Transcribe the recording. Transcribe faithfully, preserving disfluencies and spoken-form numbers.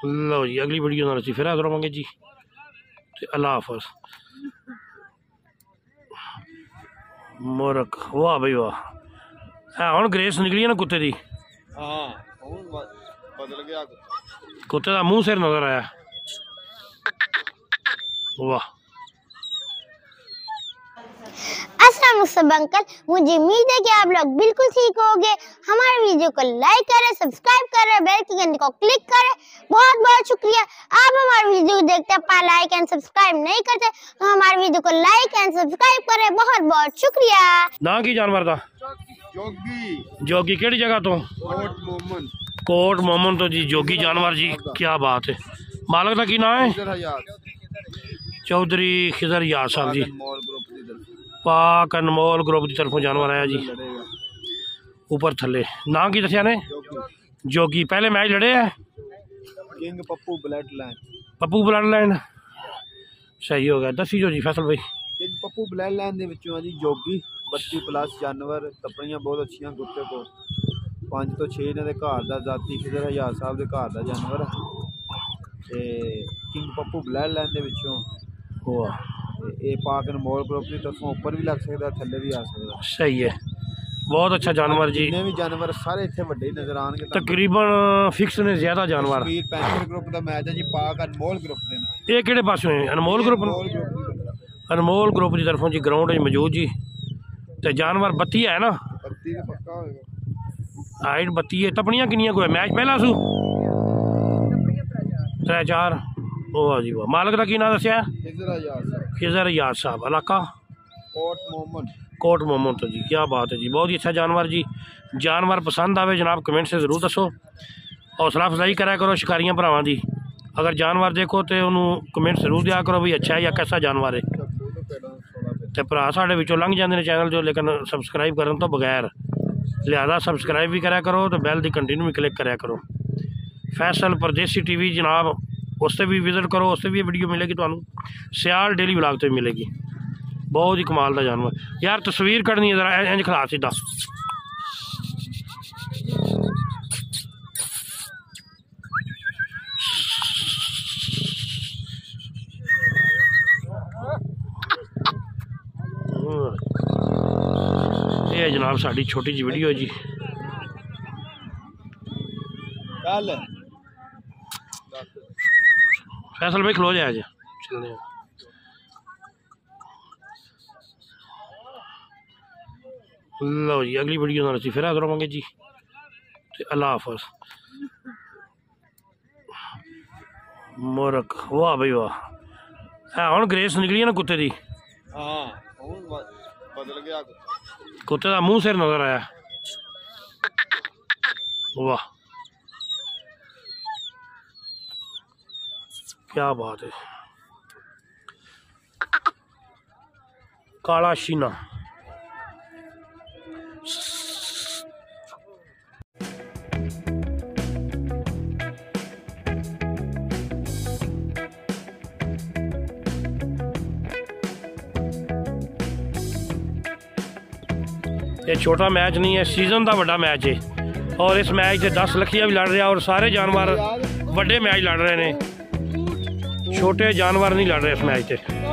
लो जी अगली वीडियो नाल फिर हाज़र होवांगे जी। अल्लाह हाफ़िज़। मुरक वाह भाई वाह, है हुण ग्रेस निकली है ना कुत्ते दी। हाँ बदल गया, कुत्ते का मुँह सिर नजर आया। वाह अस्सलाम वालेकुम अंकल, मुझे उम्मीद है कि आप लोग बिल्कुल ठीक होंगे। हमारे वीडियो को लाइक करें, सब्सक्राइब करें, बेल के घंटे को क्लिक करें। बहुत बहुत शुक्रिया। आप हमारे वीडियो को देखते हैं लाइक एंड सब्सक्राइब नहीं करते तो हमारे वीडियो को लाइक एंड सब्सक्राइब करें। बहुत बहुत शुक्रिया। ना की जानवर दा जोगी जोगी केड़ी जगह तो? कोट मोमन। कोट मोमन तो जी जोगी जानवर जी, क्या बात है। मालक का की नाम है? चौधरी खिजर यार साहब जी। पाक अनमोल ग्रुप की तरफों जानवर आया जी, ऊपर थले। नाम की दसिया ने? जोगी। पहले मैच लड़े है king Pappu blood line. Pappu blood line सही हो गया। दसी जो जी फैसल भाई। किंग पप्पू ब्लड लाइन दे विचों जी जोगी बत्ती प्लस जानवर, तपड़ियां बहुत अच्छियां कुत्ते को। पांच तो छे इन्हां दे घर दा जाती खिजर हजार साहब दे घर दा जानवर ते किंग पप्पू ब्लड लाइन दे विचों वाह। ये पाक अनमोल ग्रुप की तरफों ऊपर भी लग सकता, थल्ले भी आ सकता। सही है, बहुत अच्छा जानवर जी। जितने भी जानवर सारे इतने बड़े नजर आएंगे। तकरीबन फिक्स ने ज्यादा जानवर। पैंथर ग्रुप का मैच है जी, पाक अनमोल ग्रुप दे। ये किहड़े पासों है? अनमोल ग्रुप। अनमोल ग्रुप की तरफों जी ग्राउंड में मौजूद जी। ते जानवर बत्ती है ना? बत्ती ते पक्का होएगा। हाइट बत्ती है। तपनियां किनियां कोई मैच पहला सू? त्रै चार। वाह जी वाह। मालक का की नाम दसिया? खिजर यार साहब। इलाका कोट मोमन। कोट मोमन तो जी, क्या बात है जी। बहुत ही अच्छा जानवर जी। जानवर पसंद आवे जनाब कमेंट से ज़रूर दसो। हौसला अफजाई करा करो शिकारियां भरावां दी। अगर जानवर देखो तो उन्होंने कमेंट जरूर दिया करो भी अच्छा है या कैसा जानवर है। तो भरा साढ़े विचों लंघ जाते हैं चैनल जो, लेकिन सबसक्राइब करने तो बगैर, लिहाजा सबसक्राइब भी करा करो तो बैल दी कंटिन्यू भी क्लिक करा करो। फैसल परदेसी टीवी जनाब, उससे भी विजिट करो, उससे भी वीडियो मिलेगी तुहानू। सियाल डेली ब्लॉग तो मिलेगी। बहुत ही कमाल का जानवर यार। तस्वीर कढ़नी है जरा इंज खिला सीधा। ये जनाब साड़ी छोटी जी वीडियो है जी। फैसल भाई खलो जाए चलने। लो जी अगली वीडियो नाल फिर हाज़र होवांगे जी। अल्लाह हाफ़िज़। मुरक वाह भाई वाह, है हुण ग्रेस निकली है ना कुत्ते दी। हाँ बदल गया, कुत्ते का मुँह सिर नजर आया। वाह क्या बात है। काला शीना। ये छोटा मैच नहीं है, सीजन का बड़ा मैच है और इस मैच से दस लखिया भी लड़ रहा और सारे जानवर बड़े मैच लड़ रहे हैं, छोटे जानवर नहीं लड़ रहे इस मैच से।